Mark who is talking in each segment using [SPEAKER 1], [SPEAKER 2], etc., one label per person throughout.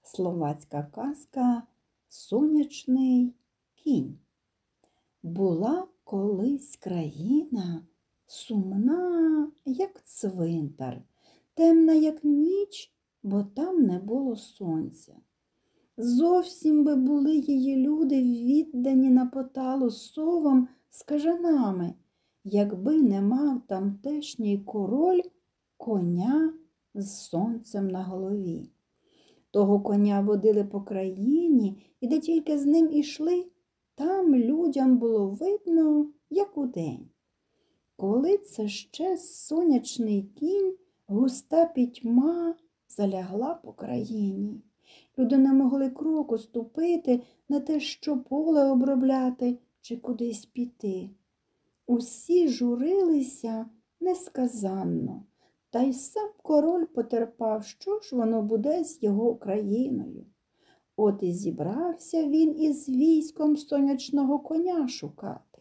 [SPEAKER 1] Словацька казка «Сонячний кінь». Була колись країна сумна, як цвинтар, темна, як ніч, бо там не було сонця. Зовсім би були її люди віддані на поталу совам з кажанами, якби не мав тамтешній король коня з сонцем на голові. Того коня водили по країні, і де тільки з ним ішли, там людям було видно, як удень. Коли це ще сонячний кінь, густа пітьма залягла по країні. Люди не могли кроку ступити на те, що поле обробляти чи кудись піти. Усі журилися несказанно. Та й сам король потерпав, що ж воно буде з його країною. От і зібрався він із військом сонячного коня шукати.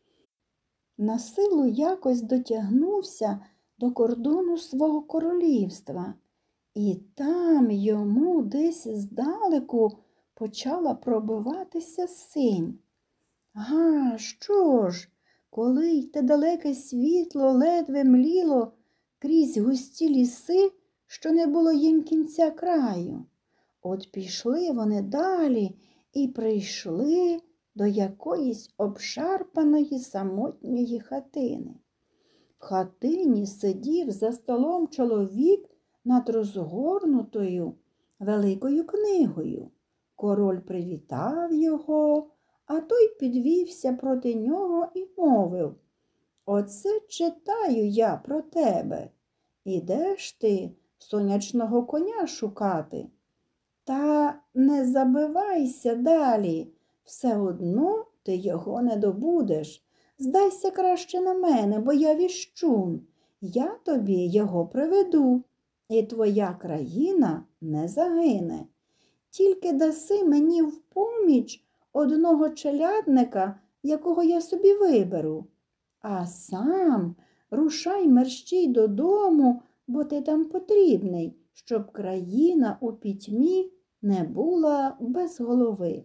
[SPEAKER 1] Насилу якось дотягнувся до кордону свого королівства, і там йому десь здалеку почала пробиватися синь. Га, що ж, коли й те далеке світло ледве мліло крізь густі ліси, що не було їм кінця краю. От пішли вони далі і прийшли до якоїсь обшарпаної самотньої хатини. В хатині сидів за столом чоловік над розгорнутою великою книгою. Король привітав його, а той підвівся проти нього і мовив: «Оце читаю я про тебе. Ідеш ти сонячного коня шукати? Та не забивайся далі, все одно ти його не добудеш. Здайся краще на мене, бо я віщун. Я тобі його приведу, і твоя країна не загине. Тільки даси мені в поміч одного челядника, якого я собі виберу. А сам рушай мерщій додому, бо ти там потрібний, щоб країна у пітьмі не була без голови.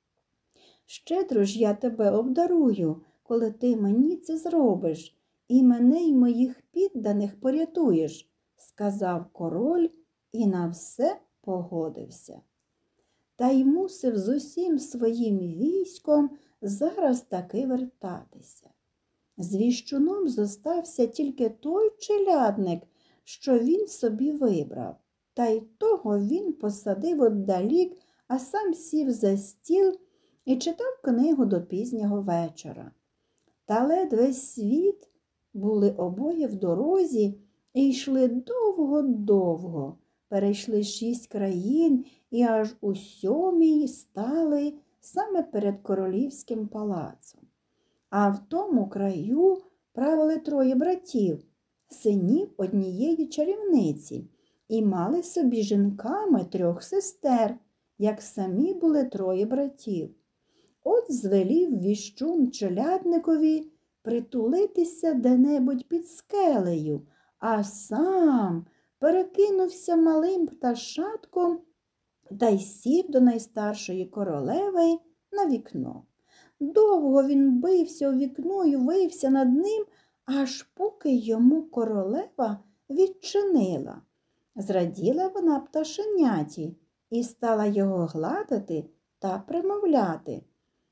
[SPEAKER 1] Щедро ж я тебе обдарую, коли ти мені це зробиш, і мене й моїх підданих порятуєш», – сказав король і на все погодився. Та й мусив з усім своїм військом зараз таки вертатися. З віщуном зостався тільки той челядник, що він собі вибрав. Та й того він посадив отдалік, а сам сів за стіл і читав книгу до пізнього вечора. Та ледве світ були обоє в дорозі і йшли довго-довго. Перейшли 6 країн і аж у 7-й стали саме перед королівським палацом. А в тому краю правили 3 братів, синів однієї чарівниці, і мали собі жінками 3 сестер, як самі були 3 братів. От звелів віщун челядникові притулитися де-небудь під скелею, а сам перекинувся малим пташатком та й сів до найстаршої королеви на вікно. Довго він бився у вікно і вився над ним, аж поки йому королева відчинила. Зраділа вона пташеняті і стала його гладити та примовляти: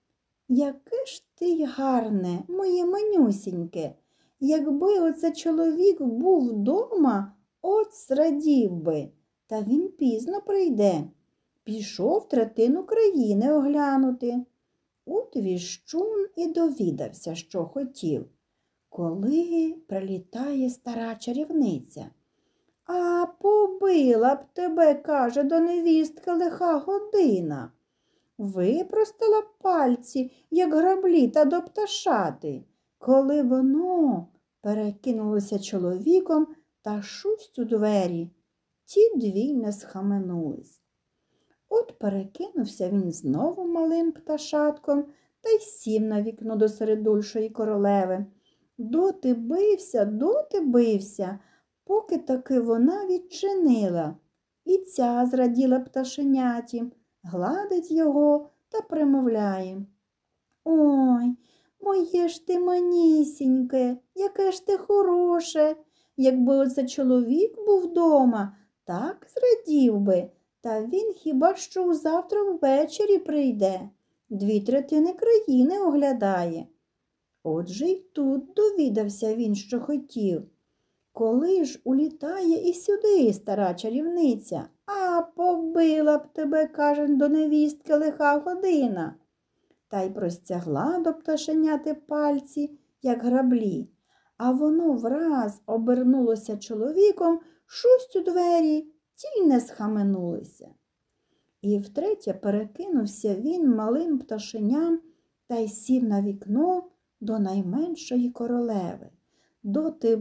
[SPEAKER 1] «Яке ж ти гарне, моє манюсіньке! Якби оце чоловік був вдома, от зрадів би, та він пізно прийде. Пішов 1/3 країни оглянути». От віщун і довідався, що хотів. Коли прилітає стара чарівниця: «А побила б тебе, каже, до невістки лиха година. Випростала пальці, як граблі, та до пташати». Коли воно перекинулося чоловіком та шусть у двері, ті 2 не схаменулись. От перекинувся він знову малим пташатком та й сів на вікно до середульшої королеви. Доти бився, поки таки вона відчинила І ця зраділа пташеняті, гладить його та примовляє: «Ой, моє ж ти манісіньке, яке ж ти хороше! Якби оце чоловік був дома, так зрадів би, та він хіба що завтра ввечері прийде, 2/3 країни оглядає». Отже й тут довідався він, що хотів. Коли ж улітає і сюди стара чарівниця, а побила б тебе, каже, до невістки лиха година. Та й простягла до пташеняти пальці, як граблі, а воно враз обернулося чоловіком, шусть у двері, ті й не схаменулися. І втретє перекинувся він малим пташеням та й сів на вікно до найменшої королеви. Доти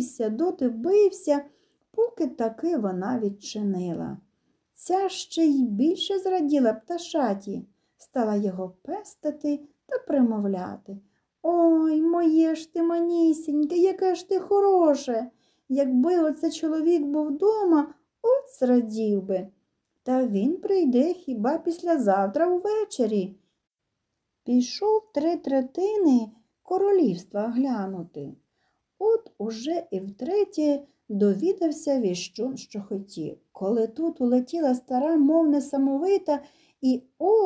[SPEAKER 1] бився, поки таки вона відчинила. Ця ще й більше зраділа пташаті, стала його пестити та примовляти: «Ой, моє ж ти манісіньке, яке ж ти хороше! Якби оце чоловік був дома, от зрадів би. Та він прийде хіба післязавтра увечері». Пішов 3/3 королівства глянути. От уже і втретє довідався віщун, що хотів. Коли тут улетіла стара, мов несамовита, і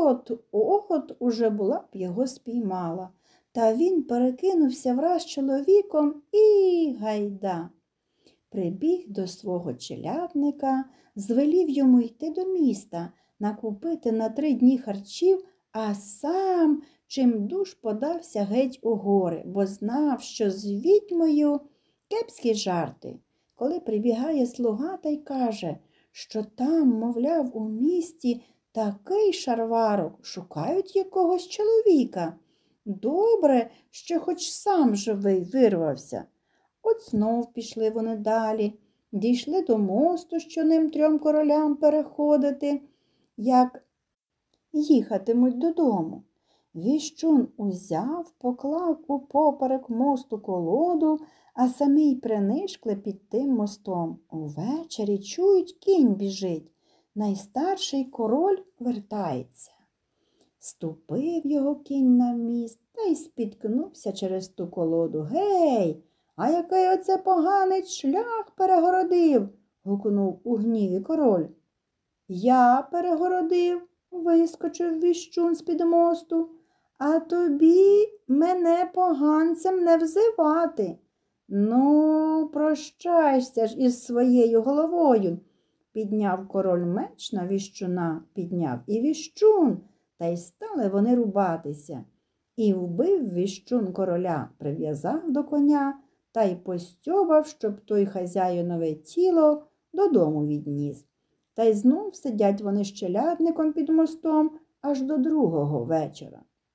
[SPEAKER 1] от уже була б його спіймала. Та він перекинувся враз чоловіком і гайда. Прибіг до свого челядника, звелів йому йти до міста, накупити на 3 дні харчів, а сам чимдуж подався геть у гори, бо знав, що з відьмою кепські жарти. Коли прибігає слуга та й каже, що там, мовляв, у місті такий шарварок, шукають якогось чоловіка. Добре, що хоч сам живий вирвався. От знов пішли вони далі, дійшли до мосту, що ним 3 королям переходити, як їхатимуть додому. Віщун узяв, поклав упоперек мосту колоду, а самий принишкле під тим мостом. Увечері чують, кінь біжить. Найстарший король вертається. Ступив його кінь на міст та й спіткнувся через ту колоду. «Гей, а який оце поганий шлях перегородив!» – гукнув у гніві король. «Я перегородив!» – вискочив віщун з-під мосту. «А тобі мене поганцем не взивати. Ну, прощайся ж із своєю головою!» Підняв король меч на віщуна, підняв і віщун, та й стали вони рубатися. І вбив віщун короля, прив'язав до коня та й постьобав, щоб той хазяїнове тіло додому відніс. Та й знов сидять вони з челядником під мостом аж до 2-го вечора.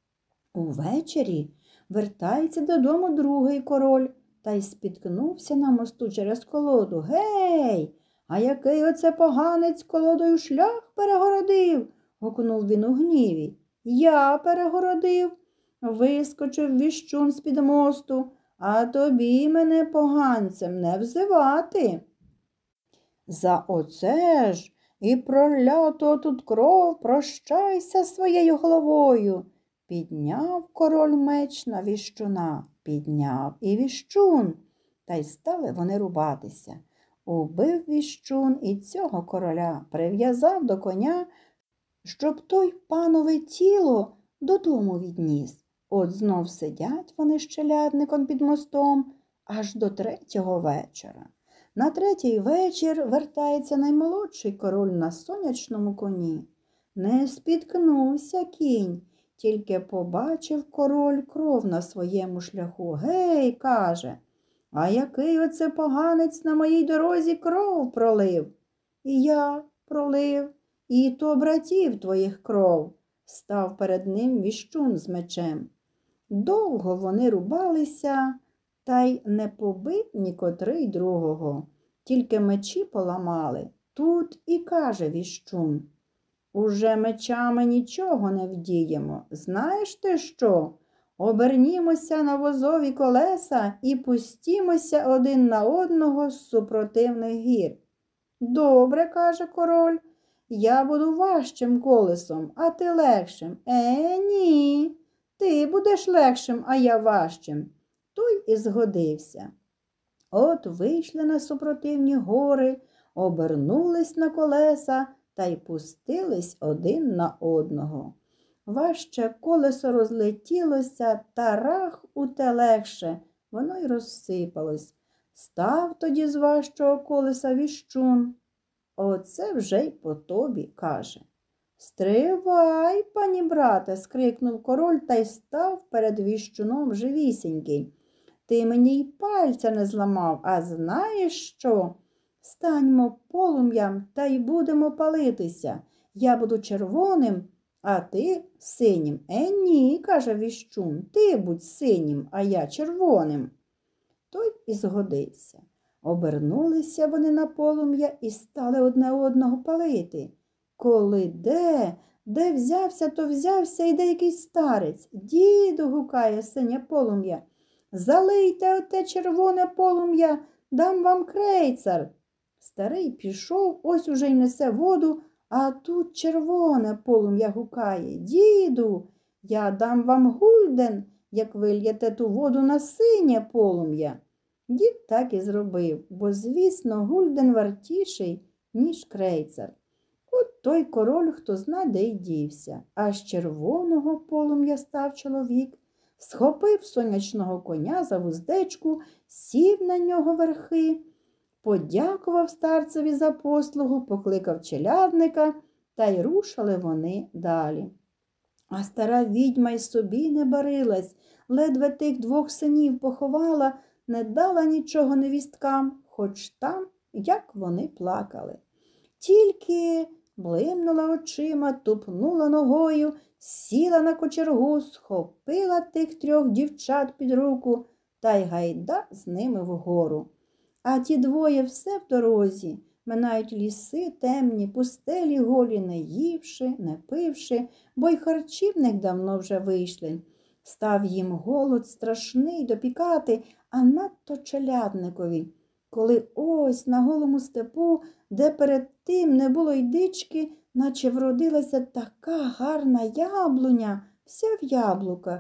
[SPEAKER 1] Увечері вертається додому другий король та й спіткнувся на мосту через колоду. «Гей, а який оце поганець колодою шлях перегородив!» – гукнув він у гніві. «Я перегородив!» – вискочив віщун з-під мосту. «А тобі мене поганцем не взивати!» «За оце ж і пролято тут кров, прощайся своєю головою!» Підняв король меч на віщуна, підняв і віщун, та й стали вони рубатися. Убив віщун і цього короля, прив'язав до коня, щоб той панове тіло додому відніс. От знов сидять вони з челядником під мостом аж до 3-го вечора. На 3-й вечір вертається наймолодший король на сонячному коні. Не спіткнувся кінь, тільки побачив король кров на своєму шляху. «Гей, – каже, – а який оце поганець на моїй дорозі кров пролив?» «І я пролив, і то братів твоїх кров», – став перед ним віщун з мечем. Довго вони рубалися, та й не побив нікотрий другого, тільки мечі поламали. Тут і каже віщун: «Уже мечами нічого не вдіємо. Знаєш ти що? Обернімося на возові колеса і пустімося один на одного з супротивних гір». Добре, каже король, я буду важчим колесом, а ти легшим. Ні, ти будеш легшим, а я важчим. Той і згодився. От вийшли на супротивні гори, обернулись на колеса та й пустились один на одного. Важче колесо розлетілося, та рах у те легше, воно й розсипалось. Став тоді з важчого колеса віщун. Оце вже й по тобі, каже. Стривай, пані брате, скрикнув король та й став перед віщуном живісінький. Ти мені й пальця не зламав, а знаєш що? Станьмо полум'ям та й будемо палитися. Я буду червоним, а ти синім. Ні, каже віщун, ти будь синім, а я червоним. Той і згодився. Обернулися вони на полум'я і стали одне одного палити. Коли де взявся, то взявся і деякий старець. Діду, гукає синє полум'я, залийте оте червоне полум'я, дам вам крейцар. Старий пішов, ось уже й несе воду, а тут червоне полум'я гукає. Діду, я дам вам гульден, як вильєте ту воду на синє полум'я. Дід так і зробив, бо, звісно, гульден вартіший, ніж крейцар. От той король, хто зна, де й дівся. А з червоного полум'я став чоловік, схопив сонячного коня за вуздечку, сів на нього верхи, подякував старцеві за послугу, покликав челядника, та й рушили вони далі. А стара відьма й собі не барилась, ледве тих двох синів поховала, не дала нічого невісткам, хоч там, як вони плакали. Тільки блимнула очима, тупнула ногою, сіла на кочергу, схопила тих трьох дівчат під руку та й гайда з ними вгору. А ті двоє все в дорозі, минають ліси темні, пустелі голі, не ївши, не пивши, бо й харчі в них давно вже вийшли. Став їм голод страшний допікати, а надто челядникові. Коли ось на голому степу, де перед тим не було й дички, наче вродилася така гарна яблуня, вся в яблуках.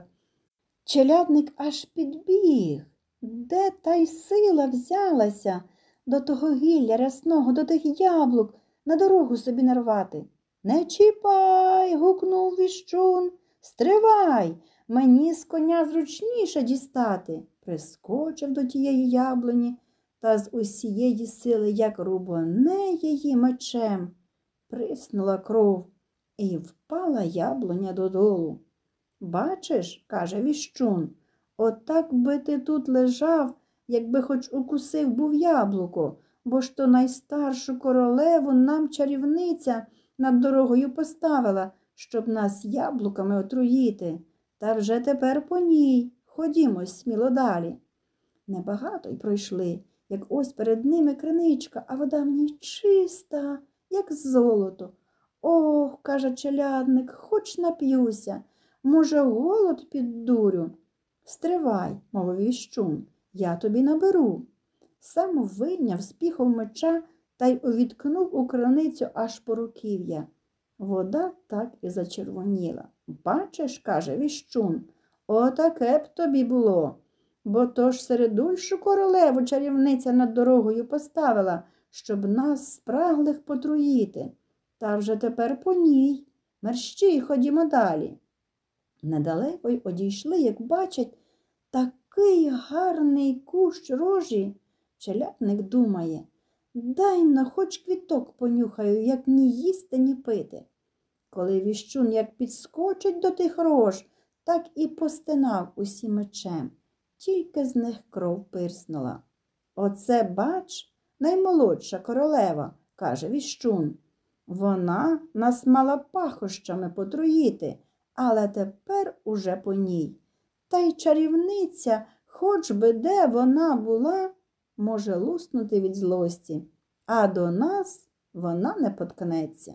[SPEAKER 1] Челядник аж підбіг. Де та й сила взялася до того гілля рясного, до тих яблук, на дорогу собі нарвати? Не чіпай, гукнув віщун, стривай, мені з коня зручніше дістати. Прискочив до тієї яблуні та з усієї сили, як рубоне її мечем, приснула кров і впала яблуня додолу. Бачиш, каже віщун, отак би ти тут лежав, якби хоч укусив був яблуко, бо ж то найстаршу королеву нам чарівниця над дорогою поставила, щоб нас яблуками отруїти. Та вже тепер по ній. Ходімо сміло далі. Небагато й пройшли, як ось перед ними криничка, а вода в ній чиста, як золото. Ох, каже челядник, хоч нап'юся, може, голод піддурю. Стривай, мовив віщун, я тобі наберу. Сам вийняв з піхов меча та й увіткнув у криницю аж по руків'я. Вода так і зачервоніла. Бачиш, каже віщун, отаке б тобі було. Бо то ж середульшу королеву чарівниця над дорогою поставила, щоб нас спраглих потруїти. Та вже тепер по ній. Мерщій, ходімо далі. Недалеко й одійшли, як бачать, такий гарний кущ рожі. Челядник думає, дай-но хоч квіток понюхаю, як ні їсти, ні пити. Коли віщун як підскочить до тих рож, так і постинав усі мечем. Тільки з них кров пирснула. Оце, бач, наймолодша королева, каже віщун. Вона нас мала пахощами потруїти, але тепер уже по ній. Та й чарівниця, хоч би де вона була, може луснути від злості, а до нас вона не поткнеться.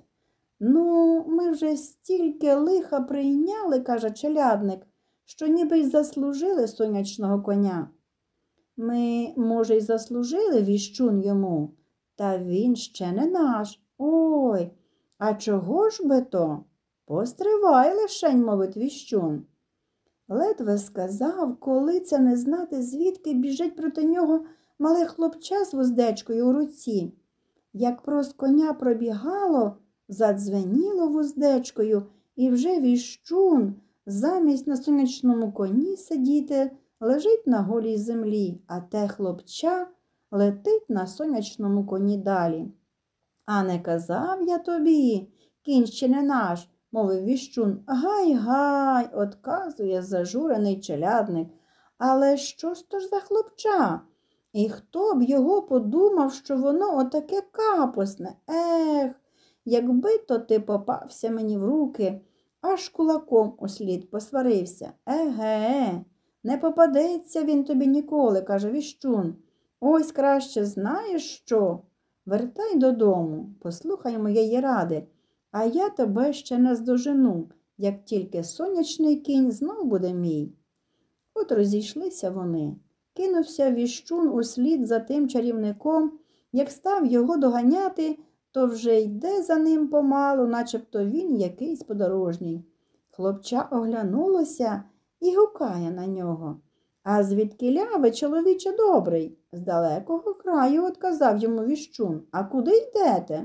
[SPEAKER 1] Ну, ми вже стільки лиха прийняли, каже челядник, що ніби й заслужили сонячного коня. Ми, може, й заслужили, віщун йому, та він ще не наш. Ой, а чого ж би то? Постривай лишень, мовить віщун. Ледве сказав, коли це не знати, звідки біжить проти нього мале хлопча з вуздечкою у руці. Як проз коня пробігало, задзвеніло вуздечкою, і вже віщун замість на сонячному коні сидіти лежить на голій землі, а те хлопча летить на сонячному коні далі. А не казав я тобі, кінь ще не наш, мовив віщун. Гай-гай, одказує зажурений челядник. Але що ж то ж за хлопча? І хто б його подумав, що воно отаке капосне? Ех, якби то ти попався мені в руки, аж кулаком услід посварився. Еге, не попадеться він тобі ніколи, каже віщун. Ось краще знаєш що? Вертай додому, послухай моєї ради, а я тебе ще наздожену, як тільки сонячний кінь знов буде мій. От розійшлися вони. Кинувся віщун услід за тим чарівником, як став його доганяти, то вже йде за ним помалу, начебто він якийсь подорожній. Хлопча оглянулося і гукає на нього. А звідкіля ви, чоловіче добрий? З далекого краю, отказав йому віщун. А куди йдете?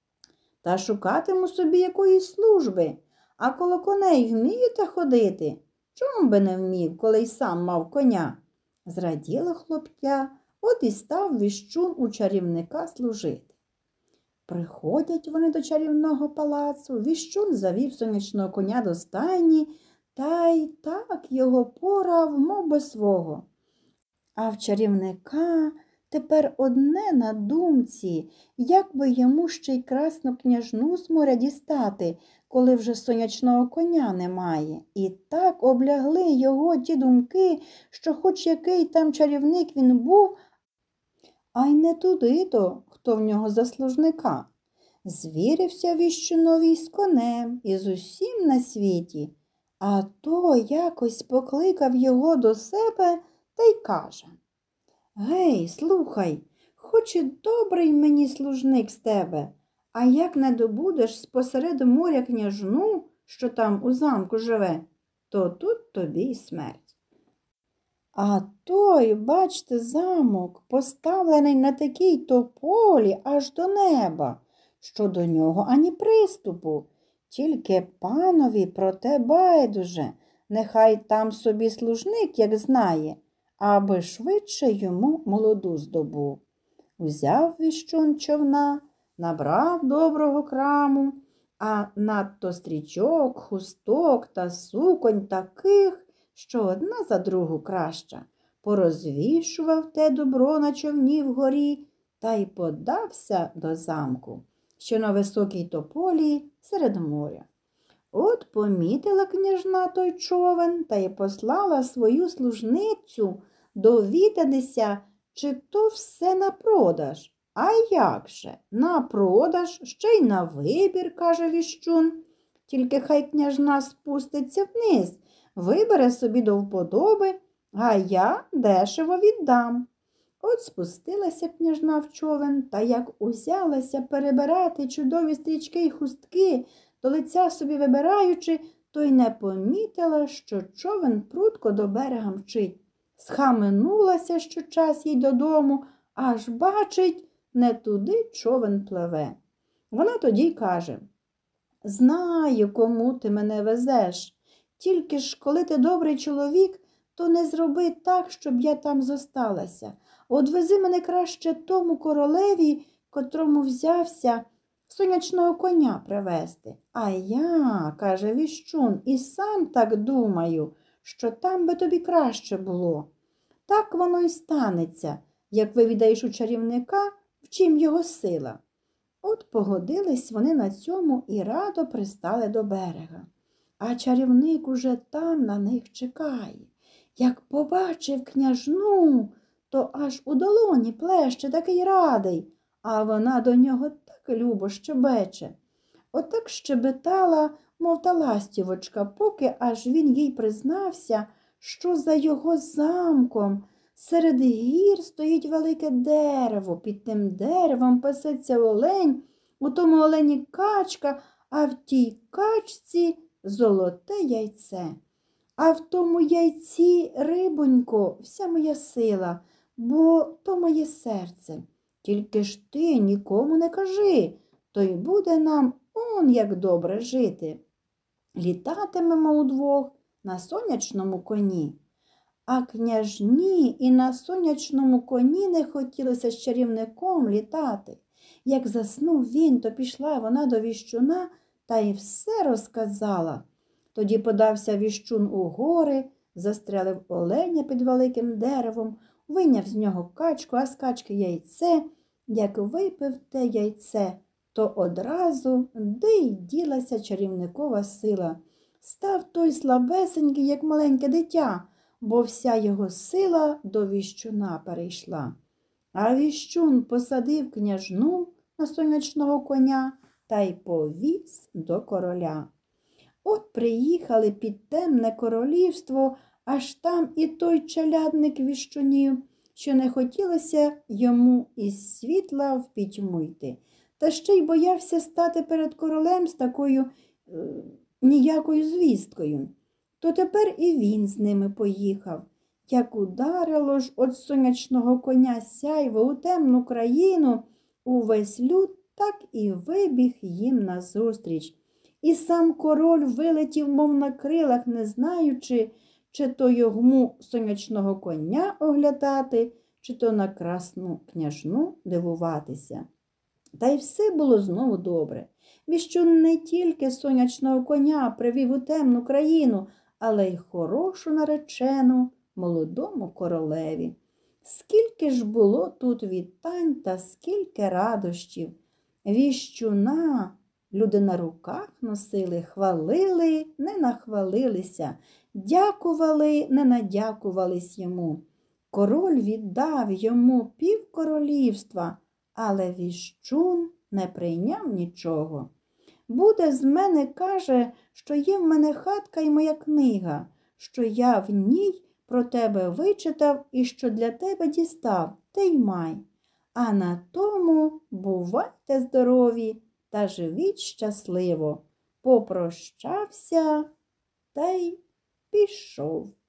[SPEAKER 1] Та шукатиму собі якоїсь служби. А коло коней вмієте ходити? Чому би не вмів, коли й сам мав коня? Зраділо хлоп'я, от і став віщун у чарівника служити. Приходять вони до чарівного палацу, віщун завів сонячного коня до стайні, та й так його порав, мов би свого. А в чарівника тепер одне на думці, як би йому ще й красну княжну з моря дістати, коли вже сонячного коня немає. І так облягли його ті думки, що хоч який там чарівник він був, а й не туди-то, хто в нього за служника. Звірився віщунові з конем і з усім на світі, а то якось покликав його до себе та й каже: «Гей, слухай, хоч і добрий мені служник з тебе, а як не добудеш спосеред моря княжну, що там у замку живе, то тут тобі й смерть». А той, бачте, замок поставлений на такій тополі аж до неба, що до нього ані приступу. Тільки панові про те байдуже, нехай там собі служник, як знає, аби швидше йому молоду здобув. Узяв віщун човна, набрав доброго краму, а надто стрічок, хусток та суконь таких, що одна за другу краща, порозвішував те добро на човні вгорі та й подався до замку, що на високій тополі серед моря. От помітила княжна той човен та й послала свою служницю довідатися, чи то все на продаж. А як же? На продаж, ще й на вибір, каже віщун. Тільки хай княжна спуститься вниз, вибере собі до вподоби, а я дешево віддам. От спустилася княжна в човен, та як узялася перебирати чудові стрічки й хустки, до лиця собі вибираючи, то й не помітила, що човен прудко до берега мчить. Схаменулася, що час їй додому, аж бачить, не туди човен пливе. Вона тоді й каже: «Знаю, кому ти мене везеш. Тільки ж, коли ти добрий чоловік, то не зроби так, щоб я там зосталася. Одвези мене краще тому королеві, котрому взявся сонячного коня привезти». «А я, – каже віщун, – і сам так думаю, що там би тобі краще було. Так воно й станеться, як вивідаєш у чарівника, в чим його сила». От погодились вони на цьому і радо пристали до берега. А чарівник уже там на них чекає. Як побачив княжну, то аж у долоні плеще такий радий, а вона до нього так любо щебече. Отак щебетала, мов та ластівочка, поки аж він їй признався, що за його замком Серед гір стоїть велике дерево, під тим деревом пасеться олень, у тому олені качка, а в тій качці золоте яйце. А в тому яйці, рибонько, вся моя сила, бо то моє серце. Тільки ж ти нікому не кажи, то й буде нам он як добре жити. Літатимемо удвох на сонячному коні. А княжні і на сонячному коні не хотілося з чарівником літати. Як заснув він, то пішла вона до віщуна та й все розказала. Тоді подався віщун у гори, застрелив оленя під великим деревом, вийняв з нього качку, а з качки яйце. Як випив те яйце, то одразу де й ділася чарівникова сила. Став той слабесенький, як маленьке дитя, бо вся його сила до віщуна перейшла. А віщун посадив княжну на сонячного коня та й повіз до короля. От приїхали під темне королівство, аж там і той челядник віщунів, що не хотілося йому із світла в пітьму йти. Та ще й боявся стати перед королем з такою ніякою звісткою. То тепер і він з ними поїхав. Як ударило ж от сонячного коня сяйво у темну країну, увесь люд так і вибіг їм назустріч. І сам король вилетів, мов на крилах, не знаючи, чи то йому сонячного коня оглядати, чи то на красну княжну дивуватися. Та й все було знову добре. Віщун не тільки сонячного коня привів у темну країну, але й хорошу наречену молодому королеві. Скільки ж було тут вітань та скільки радощів. Віщуна люди на руках носили, хвалили, не нахвалилися, дякували, не надякувались йому. Король віддав йому півкоролівства, але віщун не прийняв нічого. Буде з мене, каже, що є в мене хатка і моя книга, що я в ній про тебе вичитав і що для тебе дістав, те й май. А на тому бувайте здорові та живіть щасливо. Попрощався та й пішов.